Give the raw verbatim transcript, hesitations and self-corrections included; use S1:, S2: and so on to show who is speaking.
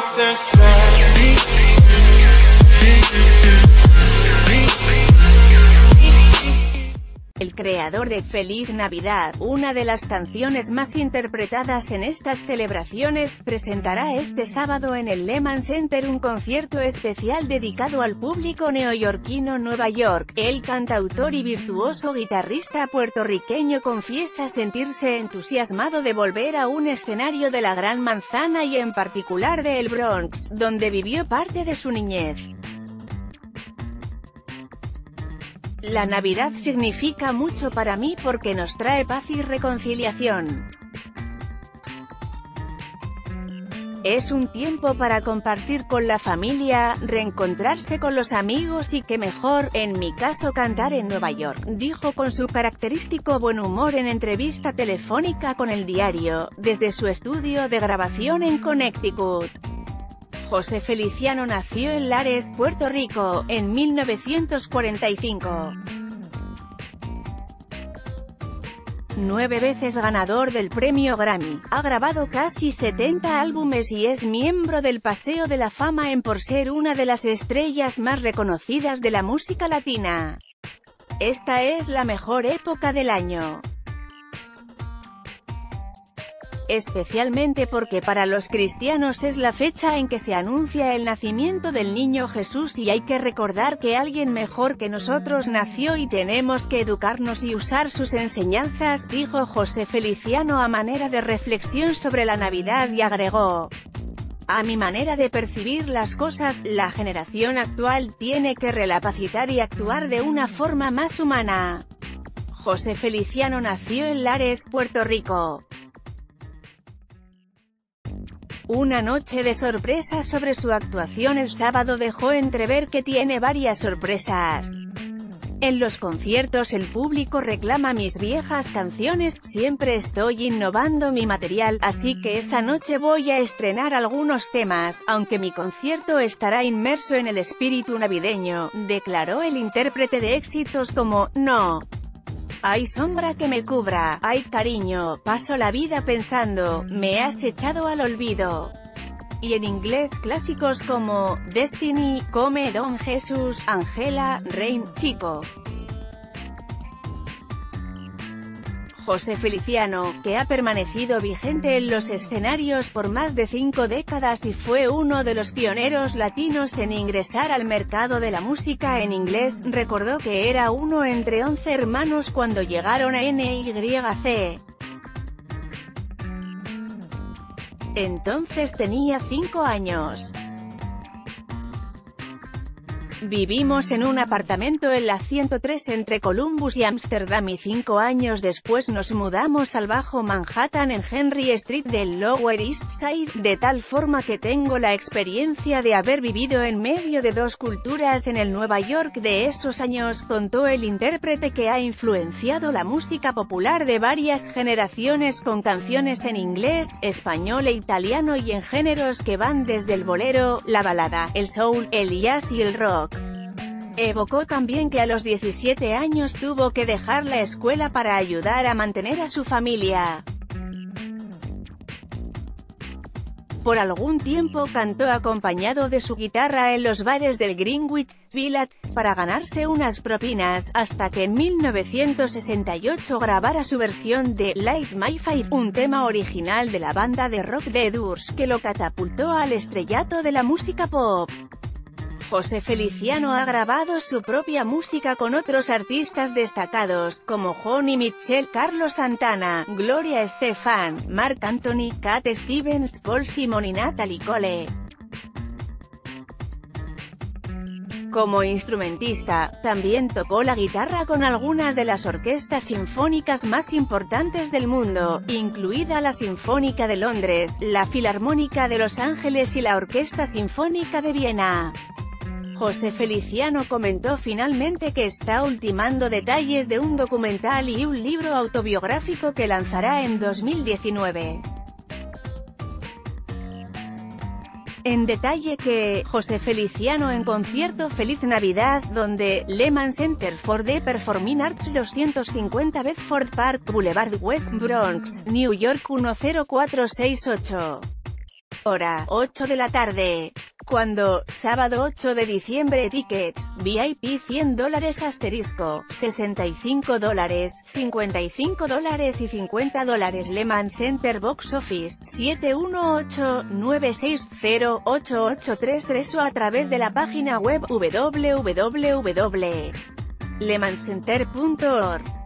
S1: El creador de Feliz Navidad, una de las canciones más interpretadas en estas celebraciones, presentará este sábado en el Lehman Center un concierto especial dedicado al público neoyorquino Nueva York. El cantautor y virtuoso guitarrista puertorriqueño confiesa sentirse entusiasmado de volver a un escenario de la Gran Manzana y en particular de El Bronx, donde vivió parte de su niñez. La Navidad significa mucho para mí porque nos trae paz y reconciliación. Es un tiempo para compartir con la familia, reencontrarse con los amigos y qué mejor, en mi caso cantar en Nueva York, dijo con su característico buen humor en entrevista telefónica con El Diario, desde su estudio de grabación en Connecticut. José Feliciano nació en Lares, Puerto Rico, en mil novecientos cuarenta y cinco. Nueve veces ganador del premio Grammy, ha grabado casi setenta álbumes y es miembro del Paseo de la Fama en por ser una de las estrellas más reconocidas de la música latina. Esta es la mejor época del año. Especialmente porque para los cristianos es la fecha en que se anuncia el nacimiento del niño Jesús y hay que recordar que alguien mejor que nosotros nació y tenemos que educarnos y usar sus enseñanzas, dijo José Feliciano a manera de reflexión sobre la Navidad y agregó: a mi manera de percibir las cosas, la generación actual tiene que recapacitar y actuar de una forma más humana. José Feliciano nació en Lares, Puerto Rico. Una noche de sorpresa sobre su actuación el sábado dejó entrever que tiene varias sorpresas. En los conciertos el público reclama mis viejas canciones, siempre estoy innovando mi material, así que esa noche voy a estrenar algunos temas, aunque mi concierto estará inmerso en el espíritu navideño, declaró el intérprete de éxitos como No hay sombra que me cubra, Ay cariño, paso la vida pensando, me has echado al olvido. Y en inglés clásicos como Destiny, Come Don Jesús, Angela, Rain, Chico. José Feliciano, que ha permanecido vigente en los escenarios por más de cinco décadas y fue uno de los pioneros latinos en ingresar al mercado de la música en inglés, recordó que era uno entre once hermanos cuando llegaron a N Y C. Entonces tenía cinco años. Vivimos en un apartamento en la ciento tres entre Columbus y Ámsterdam y cinco años después nos mudamos al Bajo Manhattan en Henry Street del Lower East Side, de tal forma que tengo la experiencia de haber vivido en medio de dos culturas en el Nueva York de esos años, contó el intérprete que ha influenciado la música popular de varias generaciones con canciones en inglés, español e italiano y en géneros que van desde el bolero, la balada, el soul, el jazz y el rock. Evocó también que a los diecisiete años tuvo que dejar la escuela para ayudar a mantener a su familia. Por algún tiempo cantó acompañado de su guitarra en los bares del Greenwich Village, para ganarse unas propinas, hasta que en mil novecientos sesenta y ocho grabara su versión de Light My Fire, un tema original de la banda de rock The Doors, que lo catapultó al estrellato de la música pop. José Feliciano ha grabado su propia música con otros artistas destacados, como Joni Mitchell, Carlos Santana, Gloria Estefan, Marc Anthony, Cat Stevens, Paul Simon y Natalie Cole. Como instrumentista, también tocó la guitarra con algunas de las orquestas sinfónicas más importantes del mundo, incluida la Sinfónica de Londres, la Filarmónica de Los Ángeles y la Orquesta Sinfónica de Viena. José Feliciano comentó finalmente que está ultimando detalles de un documental y un libro autobiográfico que lanzará en dos mil diecinueve. En detalle que, José Feliciano en concierto Feliz Navidad, donde, Lehman Center for the Performing Arts doscientos cincuenta Bedford Park Boulevard West Bronx, New York uno cero cuatro seis ocho. Hora, ocho de la tarde. Cuando, sábado ocho de diciembre. Tickets, V I P cien dólares asterisco, sesenta y cinco dólares, cincuenta y cinco dólares y cincuenta dólares. Le Mans Center Box Office, siete uno ocho, nueve seis cero, ocho ocho tres tres o a través de la página web w w w punto le mans center punto org.